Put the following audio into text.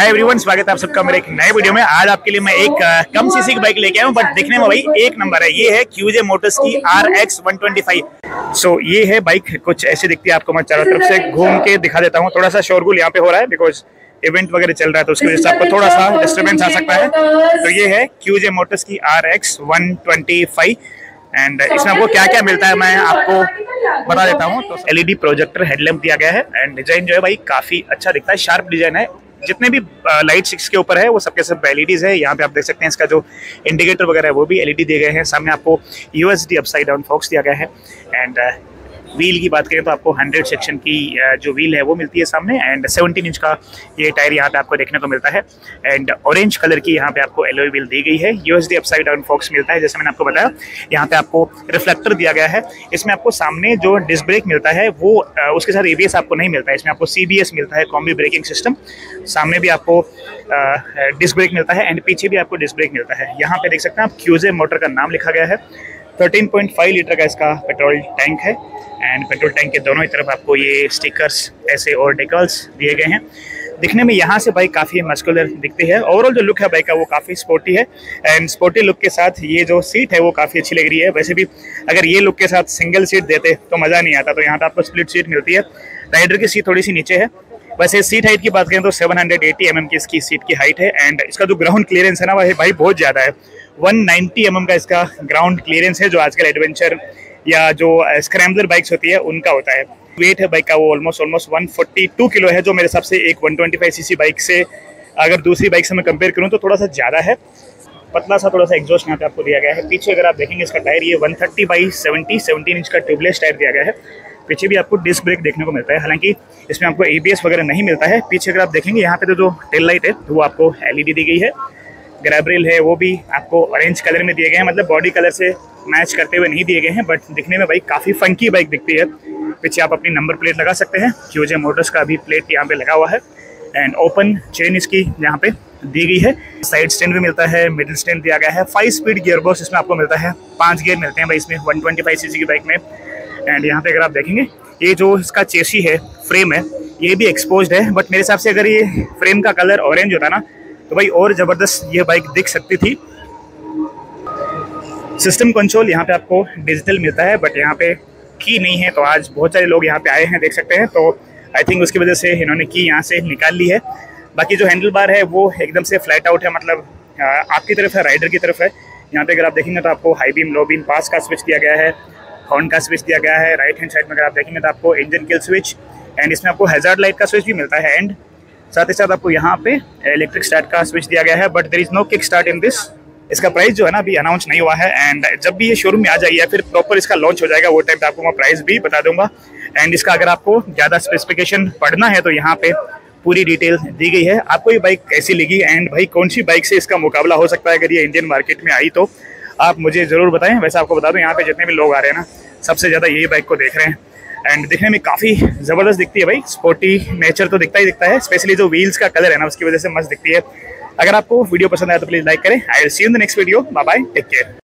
Hi everyone, स्वागत है आप सबका मेरे एक नए वीडियो में। आज आपके लिए मैं एक कम सीसी की बाइक लेके आया हूँ, बट दिखने में भाई एक नंबर है। ये है QJ मोटर्स की RX 125। सो ये है बाइक, कुछ ऐसी दिखती है। आपको मैं चारों तरफ से घूम के दिखा देता हूँ। थोड़ा सा शोरगुल यहाँ पे हो रहा है बिकॉज इवेंट वगैरह चल रहा है, तो उसकी वजह से आपको थोड़ा सा डिस्टर्बेंस आ सकता है। तो ये है QJ मोटर्स की RX 125 एंड इसमें आपको क्या क्या मिलता है मैं आपको बता देता हूँ। तो LED प्रोजेक्टर हेडलैम्प दिया गया है एंड डिजाइन जो है भाई काफी अच्छा दिखता है, शार्प डिजाइन है। जितने भी लाइट 6 के ऊपर है वो सबके सब LEDs है। यहाँ पे आप देख सकते हैं इसका जो इंडिकेटर वगैरह है वो भी LED दिए गए हैं। सामने आपको USD अपसाइड डाउन फॉक्स दिया गया है एंड व्हील की बात करें तो आपको 100 सेक्शन की जो व्हील है वो मिलती है सामने एंड 17 इंच का ये टायर यहाँ पे आपको देखने को मिलता है एंड ऑरेंज कलर की यहाँ पे आपको एलॉय व्हील दी गई है। USD अपसाइड डाउन फॉक्स मिलता है, जैसे मैंने आपको बताया। यहाँ पे आपको रिफ्लेक्टर दिया गया है। इसमें आपको सामने जो डिस्क ब्रेक मिलता है वो उसके साथ ABS आपको नहीं मिलता है। इसमें आपको CBS मिलता है, कॉम्बी ब्रेकिंग सिस्टम। सामने भी आपको डिस्क ब्रेक मिलता है एंड पीछे भी आपको डिस्क ब्रेक मिलता है। यहाँ पे देख सकते हैं आप QJ मोटर का नाम लिखा गया है। 13.5 लीटर का इसका पेट्रोल टैंक है एंड पेट्रोल टैंक के दोनों ही तरफ आपको ये स्टिकर्स ऐसे और डेकल्स दिए गए हैं। दिखने में यहाँ से बाइक काफ़ी मस्कुलर दिखती है। ओवरऑल जो लुक है बाइक का वो काफ़ी स्पोर्टी है एंड स्पोर्टी लुक के साथ ये जो सीट है वो काफ़ी अच्छी लग रही है। वैसे भी अगर ये लुक के साथ सिंगल सीट देते तो मज़ा नहीं आता, तो यहाँ पे आपको स्प्लिट सीट मिलती है। राइडर की सीट थोड़ी सी नीचे है। वैसे सीट हाइट की बात करें तो 780 mm की इसकी सीट की हाइट है एंड इसका जो ग्राउंड क्लियरेंस है ना भाई बहुत ज़्यादा है। 190 mm का इसका ग्राउंड क्लियरेंस है, जो आजकल एडवेंचर या जो स्क्रैम्बलर बाइक्स होती है उनका होता है। वेट है बाइक का वो ऑलमोस्ट 142 किलो है, जो मेरे हिसाब से एक 125cc बाइक से अगर दूसरी बाइक से मैं कंपेयर करूँ तो थोड़ा सा ज़्यादा है। पतला सा थोड़ा सा एग्जॉस्ट यहाँ पे आपको दिया गया है। पीछे अगर आप देखेंगे इसका टायर ये 130/70 17 इंच का ट्यूबलेस टायर दिया गया है। पीछे भी आपको डिस्क ब्रेक देखने को मिलता है, हालांकि इसमें आपको ABS वगैरह नहीं मिलता है। पीछे अगर आप देखेंगे यहाँ पे तो जो टेल लाइट है वो आपको LED दी गई है। ग्रैब रेल है वो भी आपको ऑरेंज कलर में दिए गए हैं, मतलब बॉडी कलर से मैच करते हुए नहीं दिए गए हैं, बट दिखने में भाई काफ़ी फंकी बाइक दिखती है। पीछे आप अपनी नंबर प्लेट लगा सकते हैं। QJ मोटर्स का भी प्लेट यहाँ पे लगा हुआ है एंड ओपन चेन इसकी यहाँ पे दी गई है। साइड स्टैंड भी मिलता है, मिडिल स्टैंड दिया गया है। 5 स्पीड गियरबॉक्स इसमें आपको मिलता है। 5 गियर मिलते हैं भाई इसमें 125cc की बाइक में। एंड यहाँ पे अगर आप देखेंगे ये जो इसका चेसी है, फ्रेम है, ये भी एक्सपोज्ड है, बट मेरे हिसाब से अगर ये फ्रेम का कलर ऑरेंज होता ना तो भाई और ज़बरदस्त ये बाइक दिख सकती थी। सिस्टम कंट्रोल यहाँ पे आपको डिजिटल मिलता है, बट यहाँ पे की नहीं है, तो आज बहुत सारे लोग यहाँ पे आए हैं देख सकते हैं, तो आई थिंक उसकी वजह से इन्होंने की यहाँ से निकाल ली है। बाकी जो हैंडल बार है वो एकदम से फ्लैट आउट है, मतलब आपकी तरफ है, राइडर की तरफ है। यहाँ पे अगर आप देखेंगे तो आपको high beam, low beam, pass का स्विच दिया गया है, हॉर्न का स्विच दिया गया है। राइट हैंड साइड में अगर आप देखेंगे तो आपको इंजन किल स्विच एंड इसमें आपको हैजार्ड लाइट का स्विच भी मिलता है एंड साथ ही साथ आपको यहाँ पे इलेक्ट्रिक स्टार्ट का स्विच दिया गया है, but there is no kick start in this. इसका प्राइस जो है ना अभी अनाउंस नहीं हुआ है एंड जब भी ये शोरूम में आ जाएगी या फिर प्रॉपर इसका लॉन्च हो जाएगा वो टाइम पे आपको मैं प्राइस भी बता दूंगा। एंड इसका अगर आपको ज़्यादा स्पेसिफिकेशन पढ़ना है तो यहाँ पे पूरी डिटेल दी गई है। आपको ये बाइक कैसी लगी एंड भाई कौन सी बाइक से इसका मुकाबला हो सकता है अगर ये इंडियन मार्केट में आई तो आप मुझे ज़रूर बताएं। वैसे आपको बता दूं यहाँ पे जितने भी लोग आ रहे हैं ना सबसे ज़्यादा यही बाइक को देख रहे हैं एंड दिखने में काफ़ी ज़बरदस्त दिखती है भाई। स्पोर्टी नेचर तो दिखता ही दिखता है, स्पेशली जो व्हील्स का कलर है ना उसकी वजह से मस्त दिखती है। अगर आपको वीडियो पसंद आया तो प्लीज़ लाइक करें। I will see you in the next video. Bye bye, take care.